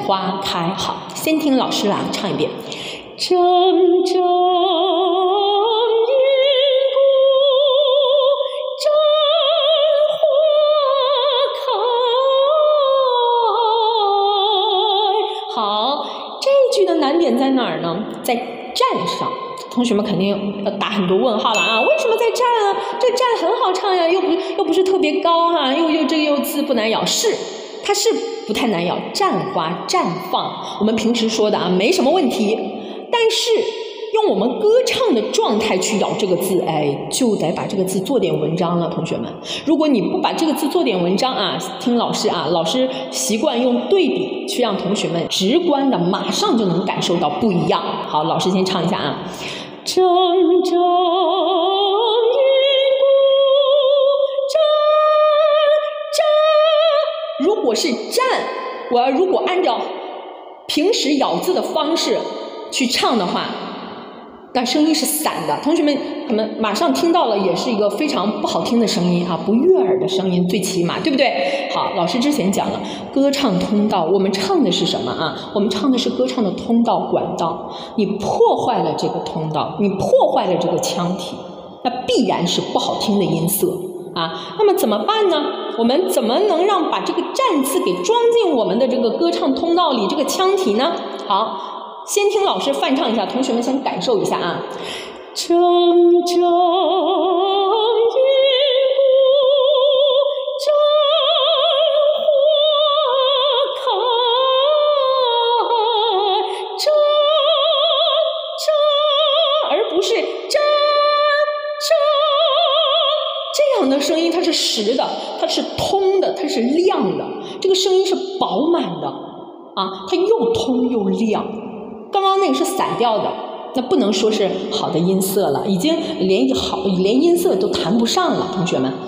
花开。好，先听老师唱一遍。铮铮银鼓，战花开。好，这一句的难点在哪儿呢？在站上。同学们肯定要打很多问号了啊！为什么在站啊？这站很好唱呀，又不是特别高哈，又字不难咬，是它是不太难咬，绽花绽放，我们平时说的啊，没什么问题。但是用我们歌唱的状态去咬这个字，哎，就得把这个字做点文章了，同学们。如果你不把这个字做点文章啊，听老师啊，老师习惯用对比去让同学们直观的马上就能感受到不一样。好，老师先唱一下啊。铮铮银鼓，战。如果是战，如果按照平时咬字的方式去唱的话，那声音是散的。同学们可能马上听到了，也是一个非常不好听的声音啊，不悦耳的声音，最起码，对不对？好，老师之前讲了，歌唱通道，我们唱的是什么啊？我们唱的是歌唱的通道管道。你破坏了这个通道，你破坏了这个腔体，那必然是不好听的音色啊。那么怎么办呢？我们怎么能把这个战字给装进我们的这个歌唱通道里，这个腔体呢？好。先听老师泛唱一下，同学们先感受一下啊。铮铮银鼓，战花开，而不是这样的声音，它是实的，它是通的，它是亮的，这个声音是饱满的啊，它又通又亮。刚刚那个是散调的，那不能说是好的音色了，已经连音色都谈不上了，同学们。